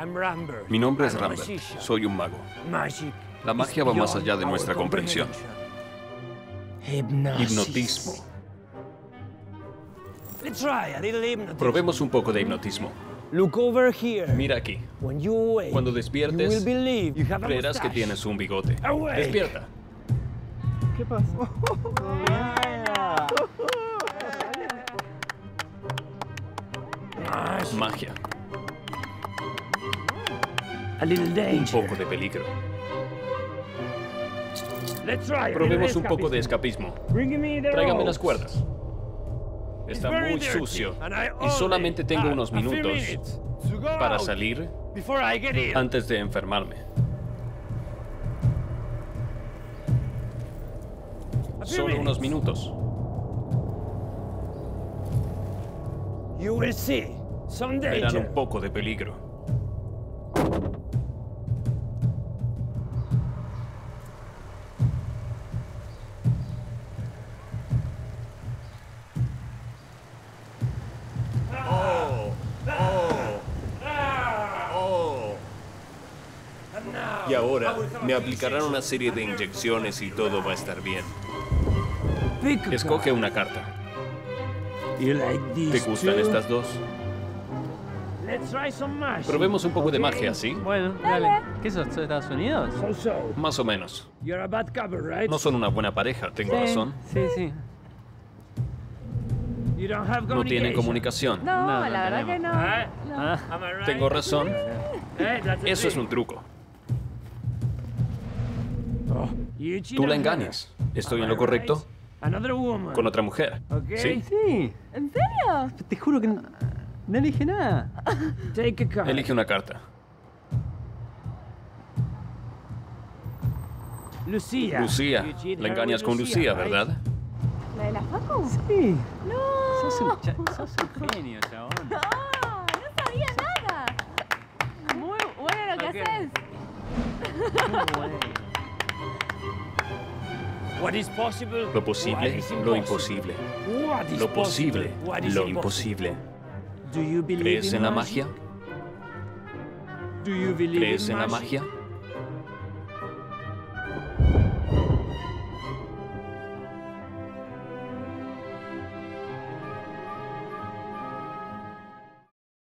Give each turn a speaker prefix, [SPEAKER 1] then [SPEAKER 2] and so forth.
[SPEAKER 1] Mi nombre es Rambert. Soy un mago. La magia va más allá de nuestra comprensión. Hipnotismo. Probemos un poco de hipnotismo. Mira aquí. Cuando despiertes, creerás que tienes un bigote. Despierta.
[SPEAKER 2] ¿Qué pasó?
[SPEAKER 1] Magia. Un poco de peligro. Probemos un poco de escapismo. Tráigame las cuerdas. Está muy sucio y solamente tengo unos minutos para salir antes de enfermarme. Solo unos minutos. Verán un poco de peligro. Y ahora me aplicarán una serie de inyecciones y todo va a estar bien. Escoge una carta. ¿Te gustan estas dos? Probemos un poco de magia, ¿sí?
[SPEAKER 2] Bueno, dale. ¿Qué sos? ¿Sos de Estados Unidos?
[SPEAKER 1] Más o menos. No son una buena pareja, ¿tengo razón?
[SPEAKER 2] Sí.
[SPEAKER 1] No tienen comunicación.
[SPEAKER 3] No, la verdad que no.
[SPEAKER 1] ¿Tengo razón? Eso es un truco. Tú la engañas. ¿Estoy en lo correcto? Con otra mujer. ¿Sí?
[SPEAKER 2] Sí.
[SPEAKER 3] ¿En serio?
[SPEAKER 2] Te juro que no elige nada.
[SPEAKER 1] Elige una carta. Lucía. La engañas con Lucía, ¿verdad?
[SPEAKER 3] ¿La de la Facu?
[SPEAKER 2] Sí.
[SPEAKER 3] No.
[SPEAKER 2] Sos un genio, chabón.
[SPEAKER 3] No, no sabía nada. Muy bueno lo que haces.
[SPEAKER 1] Lo posible, lo imposible. Lo posible, lo imposible. ¿Crees en la magia? ¿Crees en la magia?